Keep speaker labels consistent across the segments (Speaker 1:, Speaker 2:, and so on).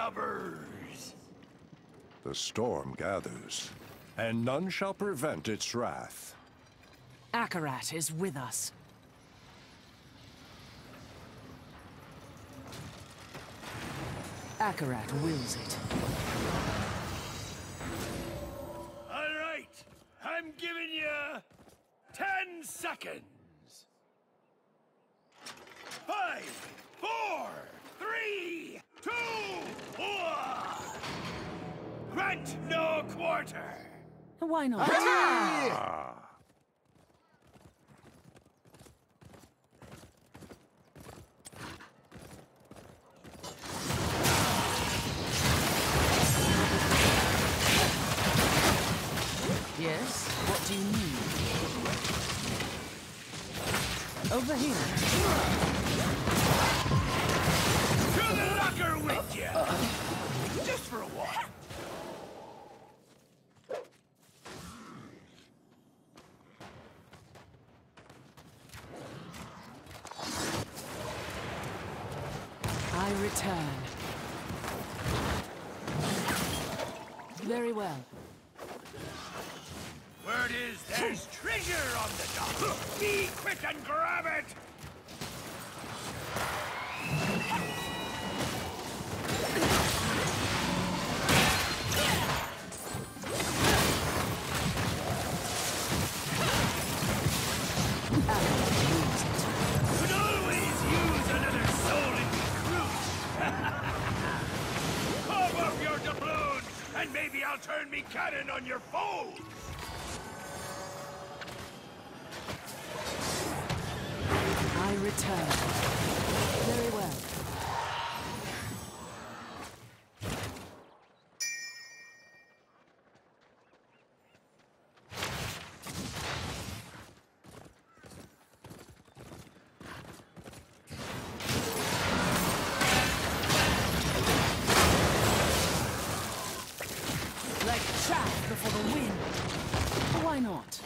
Speaker 1: lubbers!
Speaker 2: The storm gathers, and none shall prevent its wrath.
Speaker 3: Akarat is with us. Akarat wills it.
Speaker 1: All right, I'm giving you 10 seconds. 5, 4, 3, 2, 1. Grant no quarter.
Speaker 3: Why not? Yes? What do you need? Over here.
Speaker 1: To the locker with you! Just for a while.
Speaker 3: I return. Very well.
Speaker 1: Word is there's treasure on the dock. Be quick and grab it! Could always use another soul in recruit. Carve up your doubloon, and maybe I'll turn me cannon on your foes.
Speaker 3: I return. Very well. Like chaff before the wind. Why not?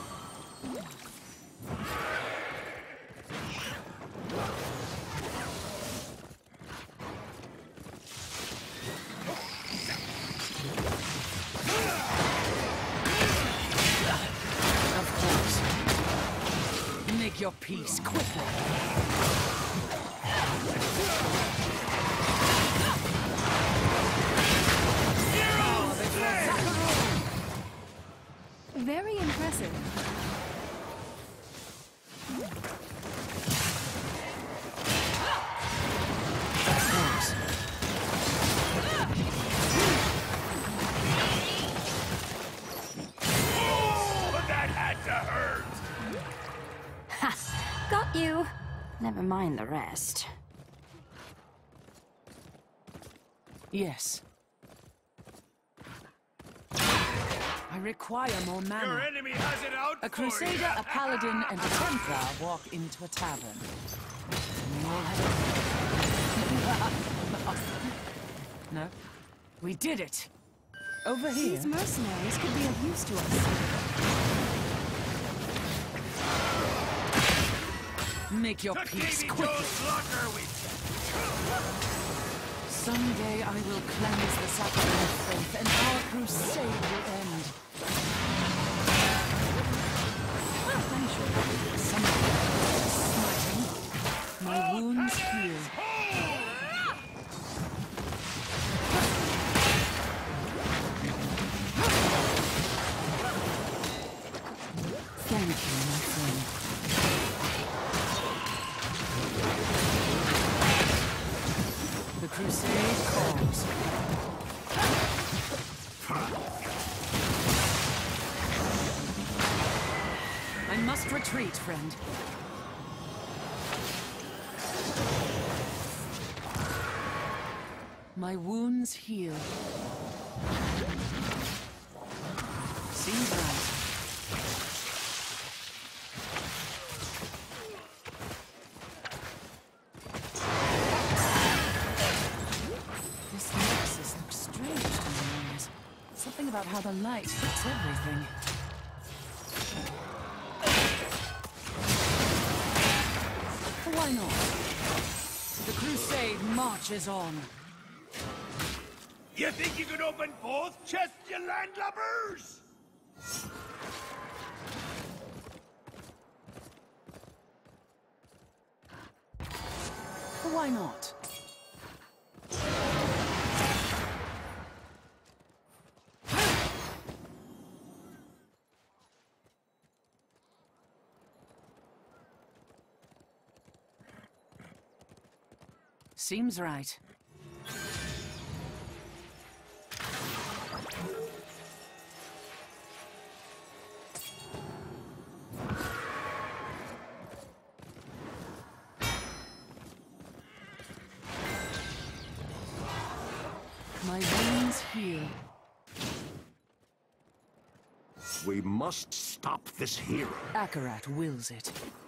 Speaker 3: Make your peace quickly.
Speaker 4: Very impressive.
Speaker 1: Oh, that had to hurt.
Speaker 5: Ha! Got you! Never mind the rest.
Speaker 3: Yes. I require more
Speaker 1: Your
Speaker 3: mana.
Speaker 1: enemy has it out
Speaker 3: A
Speaker 1: for you.
Speaker 3: crusader, a paladin, and a templar walk into a tavern. And we all have a... No? We did it! Over here.
Speaker 4: These mercenaries could be of use to us.
Speaker 3: Make your
Speaker 1: To
Speaker 3: peace
Speaker 1: Davy
Speaker 3: quickly.
Speaker 1: Joe's locker with
Speaker 3: Someday I will cleanse the sacrament of faith, and our crusade will end. I'm sure someday, smiting, my wounds heal. Thank you, my friend. The crusade calls. I must retreat, friend. My wounds heal. Seems right. This nexus looks strange to my eyes. Something about how the light hits everything. Why not? The crusade marches on.
Speaker 1: You think you could open both chests, you landlubbers?
Speaker 3: Why not? Seems right. My wounds heal.
Speaker 6: We must stop this hero.
Speaker 3: Akarat wills it.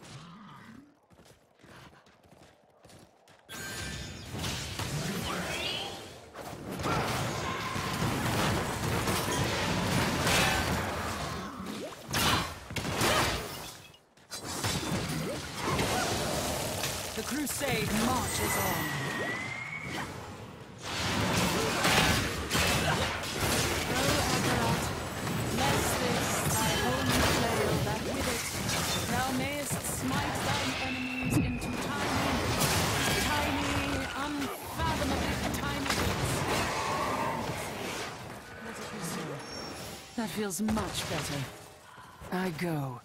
Speaker 3: The crusade marches on. That feels much better. I go.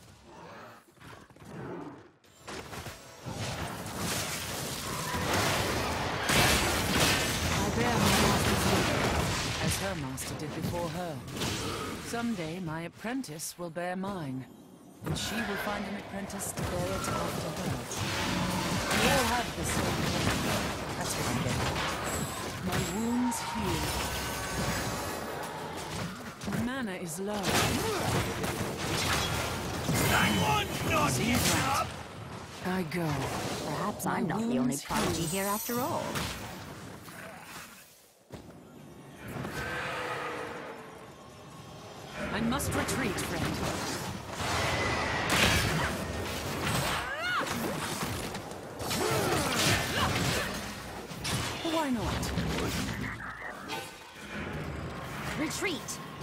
Speaker 3: I bear my master's name, as her master did before her. Someday my apprentice will bear mine, and she will find an apprentice to bear it after her. We all have the same thing. That's what I'm getting. My wounds heal. The mana is low.
Speaker 1: That one's not
Speaker 3: Seems
Speaker 1: getting
Speaker 3: right.
Speaker 1: up!
Speaker 5: I go. Perhaps I'm not the only prodigy here after all.
Speaker 3: I must retreat, friend. Why not?
Speaker 5: Retreat!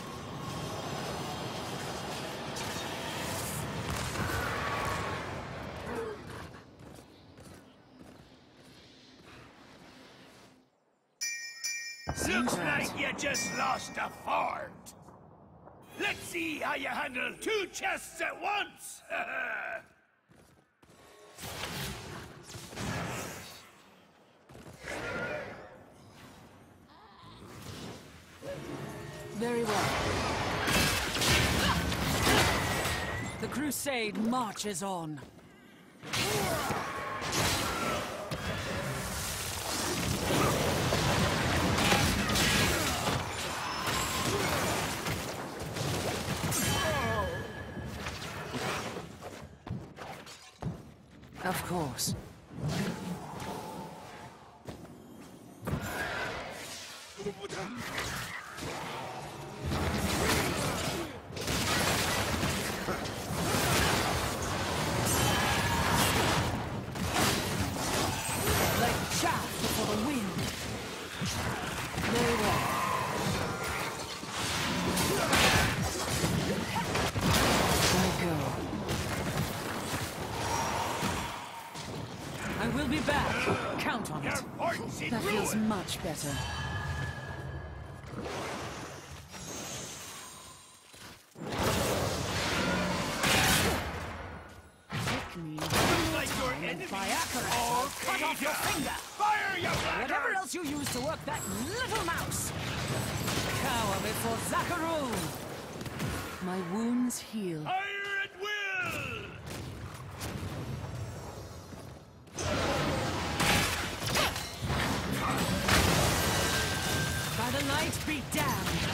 Speaker 1: Looks like you just lost a fart. Let's see how you handle two chests at once.
Speaker 3: Very well. The crusade marches on. Of course. Like chaff before the wind. Very well. I go. I will be back. Count on
Speaker 1: Your
Speaker 3: it.
Speaker 1: fort's in
Speaker 3: That feels
Speaker 1: ruin.
Speaker 3: much better. Pick me one more
Speaker 1: Like your
Speaker 3: time and
Speaker 1: enemies
Speaker 3: by Akarat,
Speaker 1: all
Speaker 3: I'll cut off your
Speaker 1: Asia.
Speaker 3: finger.
Speaker 1: Fire, you
Speaker 3: Whatever
Speaker 1: blackguard!
Speaker 3: else you use to work that little mouse. Cower before Zakharul. My wounds heal.
Speaker 1: Fire at will!
Speaker 3: By the light be damned.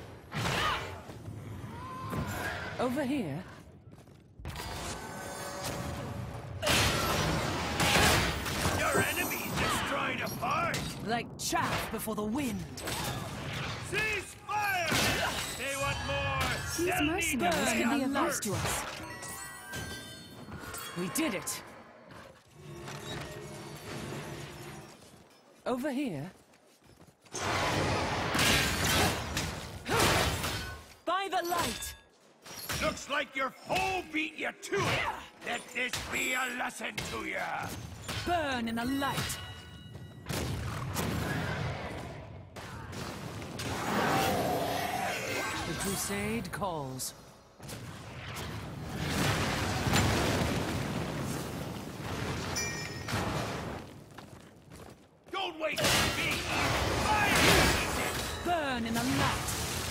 Speaker 3: Over here.
Speaker 1: Your enemies destroyed a fort!
Speaker 3: Like chaff before the wind.
Speaker 1: Cease fire! They want more!
Speaker 4: These
Speaker 1: They'll need
Speaker 4: mercenaries
Speaker 3: burn
Speaker 4: could be of
Speaker 3: alive.
Speaker 4: use to us.
Speaker 3: We did it. Over here. the light!
Speaker 1: Looks like your foe beat you to it. Let this be a lesson to you.
Speaker 3: Burn in the light! The crusade calls.
Speaker 1: Don't wait for me. Fire!
Speaker 3: Burn in the light!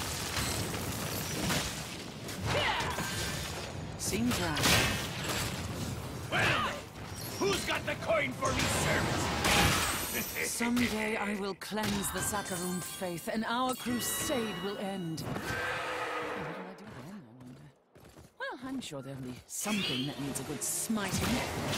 Speaker 3: Seems right.
Speaker 1: Well then, who's got the coin for me service?
Speaker 3: Someday I will cleanse the Sakarum faith, and our crusade will end. What do I do then, I wonder? Well, I'm sure there'll be something that needs a good smiting.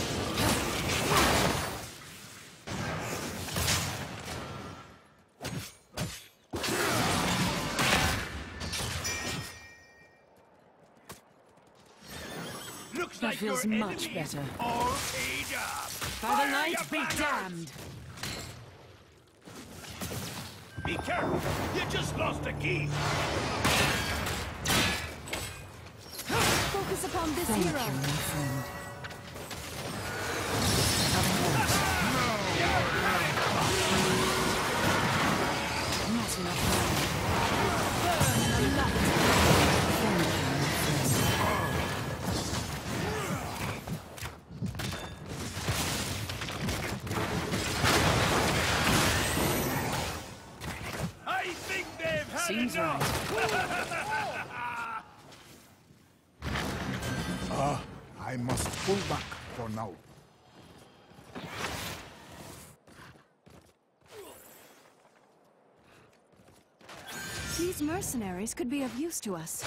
Speaker 1: Looks
Speaker 3: That
Speaker 1: like
Speaker 3: feels
Speaker 1: your
Speaker 3: much
Speaker 1: enemies
Speaker 3: better.
Speaker 1: all paid up.
Speaker 3: By the
Speaker 1: Fire,
Speaker 3: light
Speaker 1: you
Speaker 3: be
Speaker 1: bastards!
Speaker 3: damned!
Speaker 1: Be careful! You just lost a key!
Speaker 4: Focus upon this
Speaker 3: Thank
Speaker 4: hero.
Speaker 3: you, my friend. Of course. Not enough now. Burn in the light! Thank you, my friend.
Speaker 1: I think they've had
Speaker 3: Seems
Speaker 1: enough!
Speaker 7: I must pull back for now.
Speaker 4: These mercenaries could be of use to us.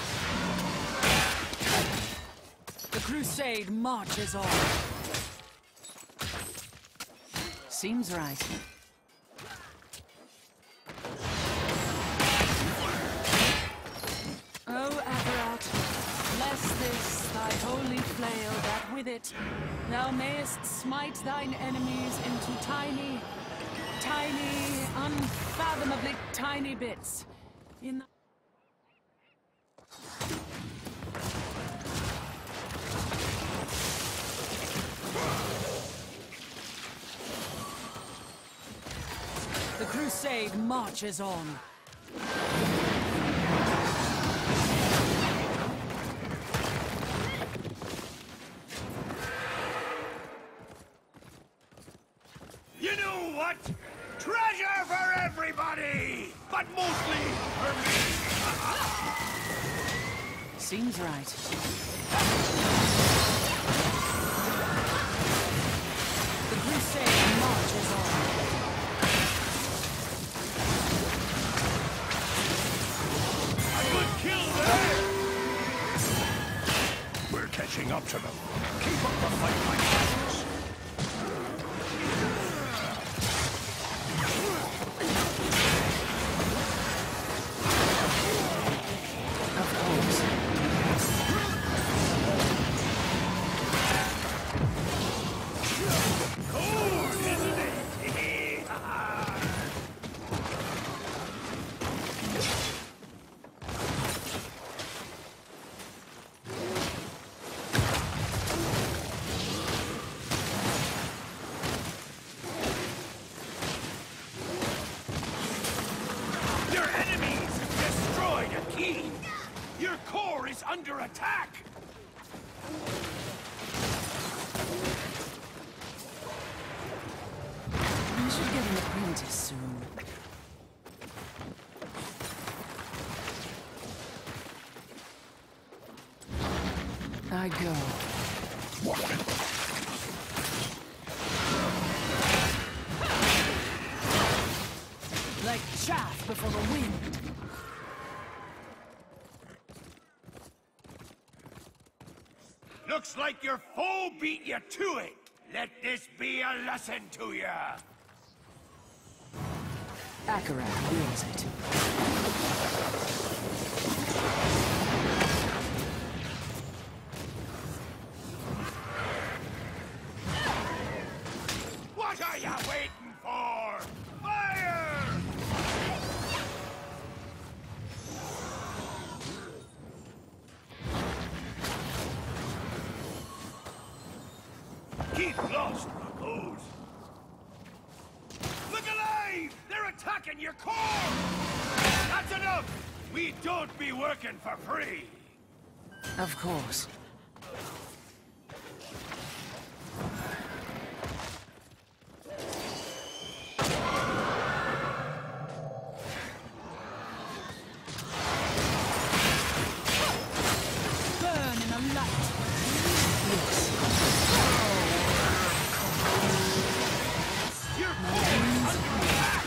Speaker 3: The crusade marches on. Seems right. O Akarat, bless this thy holy flail, that with it thou mayest smite thine enemies into tiny, unfathomably tiny bits. In the The crusade marches on.
Speaker 1: You know what? Treasure for everybody! But mostly for me!
Speaker 3: Seems right. The crusade marches on.
Speaker 1: I would kill them!
Speaker 2: We're catching up to them. Keep up the fight, my friends.
Speaker 3: Of course.
Speaker 1: Cold, isn't it? Your enemies destroyed a key! Your core is under attack!
Speaker 3: I should get an apprentice soon. I go. Like chaff before the wind.
Speaker 1: Looks like your foe beat you to it! Let this be a lesson to you!
Speaker 3: Akarat wills it.
Speaker 1: What are you waiting for? Fire! Get lost, buckos! Look alive! They're attacking your core! That's enough! We don't be working for free!
Speaker 3: Of course. Burn in a light. Yes.
Speaker 1: Your boys under attack!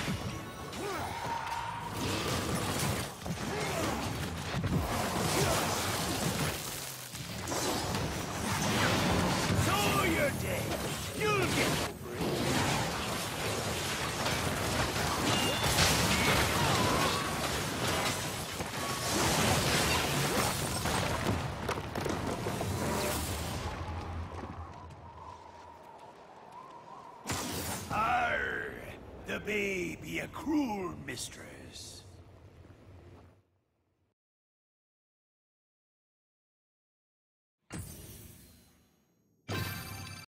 Speaker 1: So you're dead. You'll get over it. Arr, the babe be a cruel mistress.